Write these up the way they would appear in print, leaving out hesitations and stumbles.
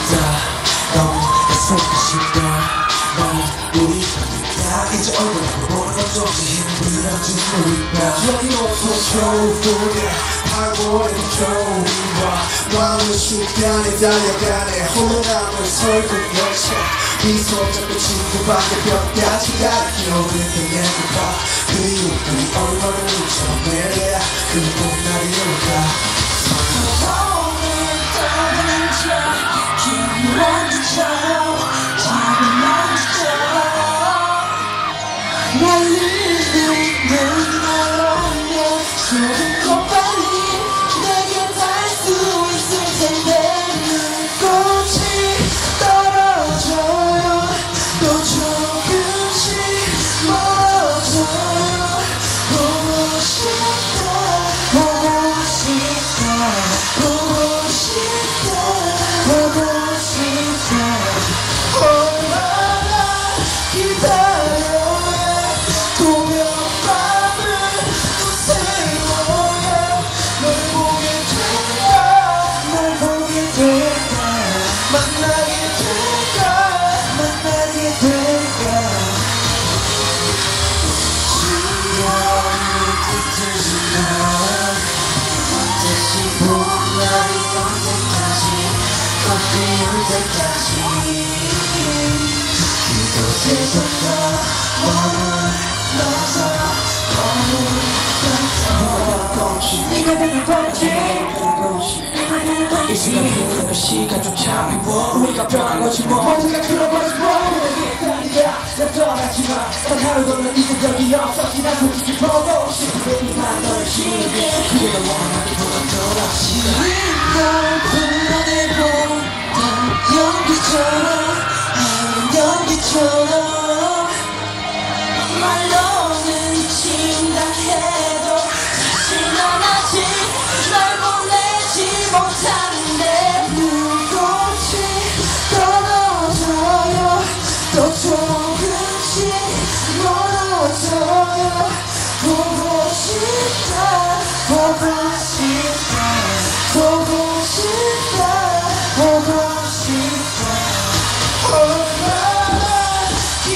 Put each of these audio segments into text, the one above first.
너무 애쓰고 싶다 난 우리 다 이제 얼굴 보는 건 좀지 힘들어진 우리가 여기 없어 겨울뿐이야 8월에도 겨울이와 마음은 순간에 달려가네 홀로 남은 설국 열차 미소 잡고 친구밖에 벽까지 가리키 오는 그녀가 그리고 우리 얼마나 우처럼 내려야 그리고 날이 올까 오늘 떠나는 자 기분 먼지처럼 작은 먼지처럼 날리는 너라면 조금 빨리 내게 닿을 수 있을 텐데 눈꽃이 떨어져요 또 조금씩 멀어져요 보고 싶다 보고 싶다 보고 싶다 보고 싶다 얼마나 기다려야 또 몇 밤을 또 세워야 널 보게 될까 널 보게 될까 만나게 될까 만나게 될까 지겨움이 끝이지만 다시 본 날이 언제까지 꽃피울 때까지 이곳에서 머물러서 네가 되는 건지 이 시간이 흐르는 시간조차 미워 우리가 변한 거지 뭐 언제가 그런 거지 뭐 우리의 딸이야 난 떠나지마 단 하루도 넌 이제 여기 없었지 난 솔직히 보고 싶으니만 널 지우게 그게 더 원하기보단 더 낫지 널 불러내본다 연기처럼 하얀 연기처럼 말로는 친다 해도 다시 넌 아직 날 보내지 못하는데 눈꽃이 떨어져요 또 조금씩 멀어져요 보고 싶다 보고 싶다 보고 싶다 보고 싶다 얼마나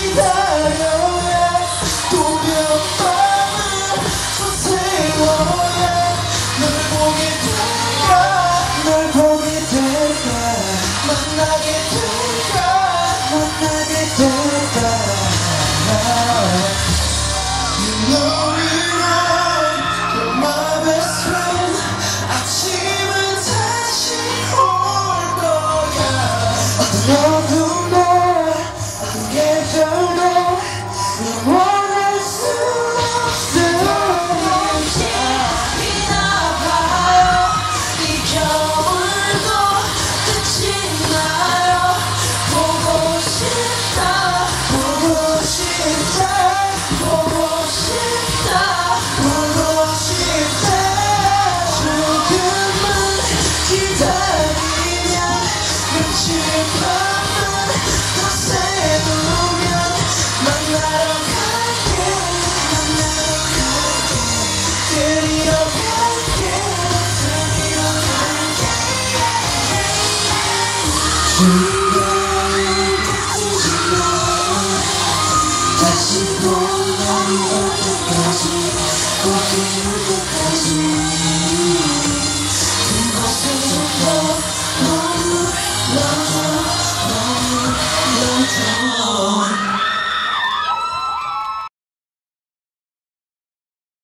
기다려야 또 몇 밤을 또 세워야 널 보게 될까 널 보게 될까 만나게 될까 만나게 될까 You know you're my best friend 아침은 다시 올 거야 어떤 어둠도 어떤 계절도 영원할 수 없어 이나 봐요 이 겨울도 끝이 나요 보고 싶다 보고 싶다 보고 싶다 보고 싶다 조금만 기다리면 며칠 밤은 더 새우면 만나러 갈게 만나러 갈게 데리러 갈게 데리러 갈게 지겨움이 끝이지만 다시 본 날이 올 때까지 꽃 피울 때까지 그곳에서